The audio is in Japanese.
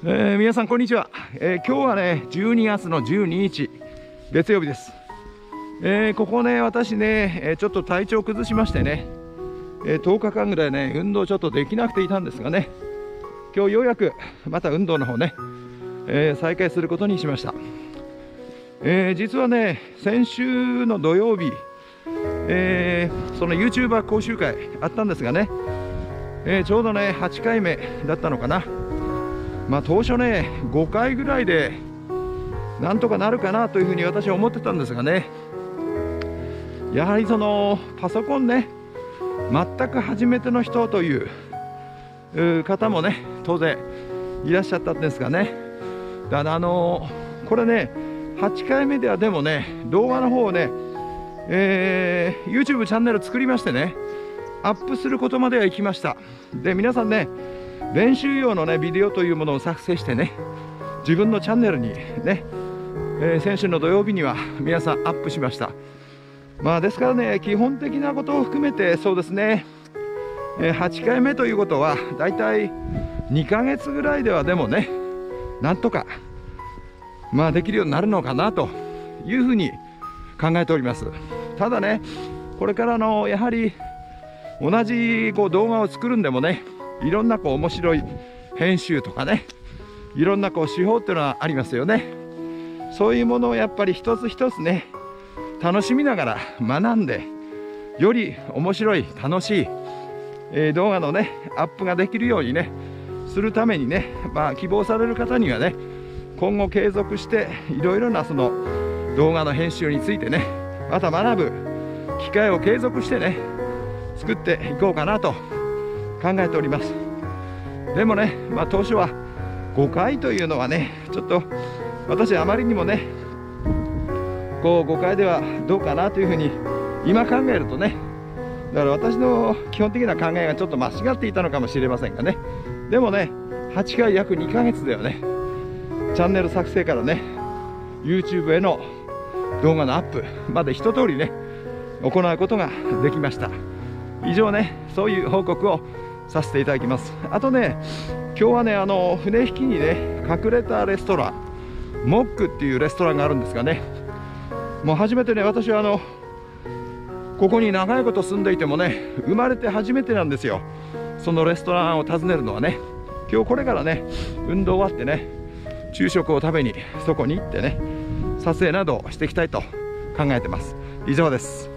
皆さんこんにちは。今日はね12月の12日月曜日です。ここね私ねちょっと体調崩しましてね、10日間ぐらいね運動ちょっとできなくていたんですがね、今日ようやくまた運動の方ね、再開することにしました。実はね先週の土曜日、その YouTuber 講習会あったんですがね、ちょうどね8回目だったのかな。当初ね5回ぐらいでなんとかなるかなというふうに私は思ってたんですがね、やはりそのパソコンね全く初めての人という方もね当然いらっしゃったんですがね、だからこれね8回目ではでもね動画の方をね、YouTube チャンネル作りましてねアップすることまでは行きました。で皆さんね練習用のねビデオというものを作成してね自分のチャンネルにね、先週の土曜日には皆さんアップしました。ですからね基本的なことを含めてそうですね、8回目ということはだいたい2ヶ月ぐらいではでもねなんとかできるようになるのかなというふうに考えております。ただねこれからのやはり同じ動画を作るんでもねいろんな面白い編集とかねいろんな手法っていうのはありますよね。そういうものをやっぱり一つ一つね楽しみながら学んでより面白い楽しい、動画のねアップができるようにねするためにね、希望される方にはね今後継続していろいろなその動画の編集についてねまた学ぶ機会を継続してね作っていこうかなと考えております。でもね、当初は5回というのはねちょっと私あまりにもね5回ではどうかなというふうに今考えるとね、だから私の基本的な考えがちょっと間違っていたのかもしれませんがね、でもね8回約2ヶ月ではねチャンネル作成からね YouTube への動画のアップまで一通りね行うことができました。以上ねそういう報告をさせていただきます。あとね今日はね船引きにね隠れたレストランモックっていうレストランがあるんですがね、もう初めてね私はここに長いこと住んでいてもね生まれて初めてなんですよ、そのレストランを訪ねるのはね。今日これからね運動終わってね昼食を食べにそこに行ってね撮影などをしていきたいと考えてます。以上です。